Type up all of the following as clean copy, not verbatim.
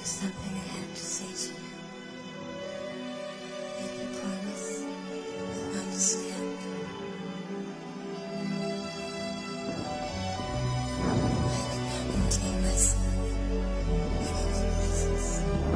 something I have to say to you. If you promise not to skip, I can take myself into places.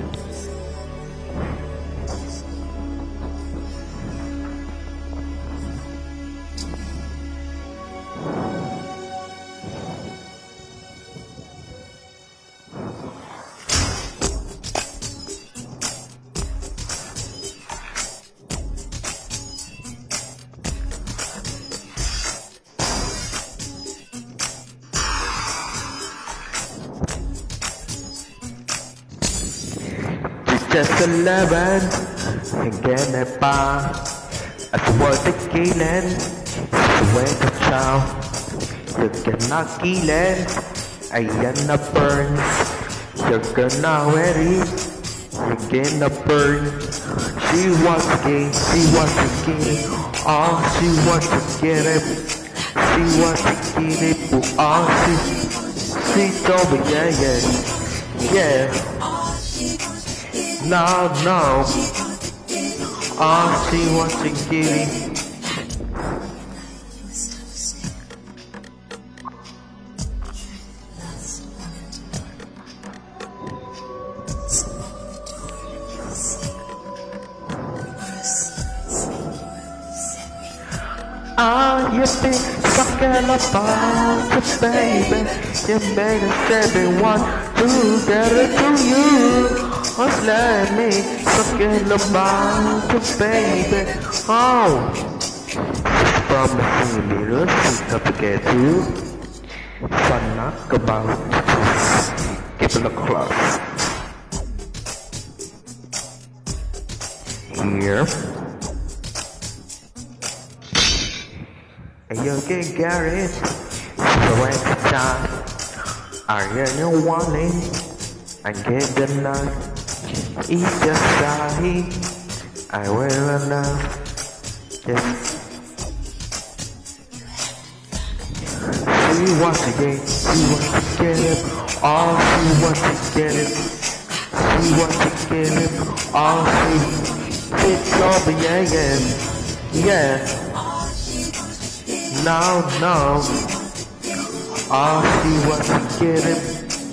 Just 11 again at bar. As the world is killing, the way to chow. You cannot kill it, I gonna burn. You're gonna ready, you're gonna burn. She wants to get, she wants to get it. Oh, she wants to get it. She wants to get it, but oh, she told me, yeah. No, all she wants to get it. You've been talking about it, baby. You made us everyone together to you. Just let me talking about it, baby. Oh, promising me to forget you. Fun knock about it. Keep it close. Here. You can get it, so at the time, I get no warning, I get the night, it's just die, I will enough, yes. She wants to get it, all she wants to get it, she wants to get it, all it's over, yeah. No, all she wants to get it.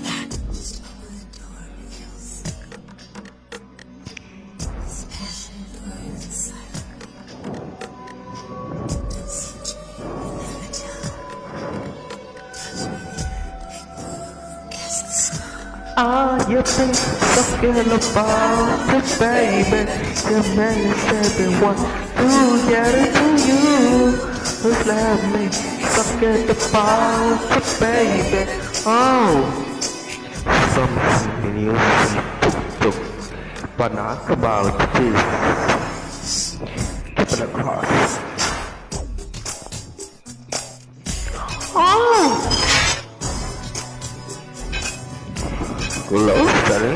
You've been talking about it, baby. You made everyone together to you. Just let me talking about it, baby. Oh, something you took, but not about this. Keep it across. Oh. Closer.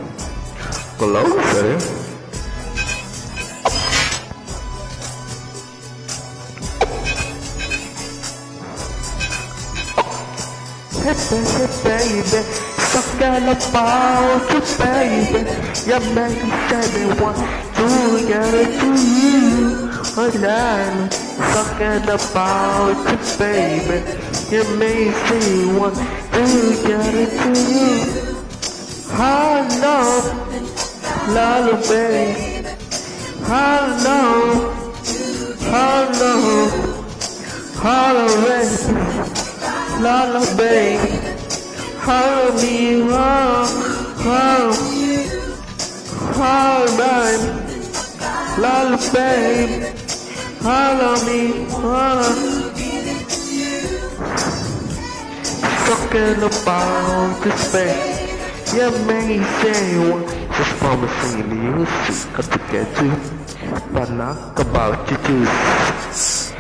Hey baby, talking about you, baby. You make everyone together to you. Again, talking about you, baby. You make everyone together to you. Hello, baby. Hello, baby. Lala babe, hello me, hello babe, Lala babe, hello me, talking about this babe, you may say one, just promising you, got to get you, but not about you too.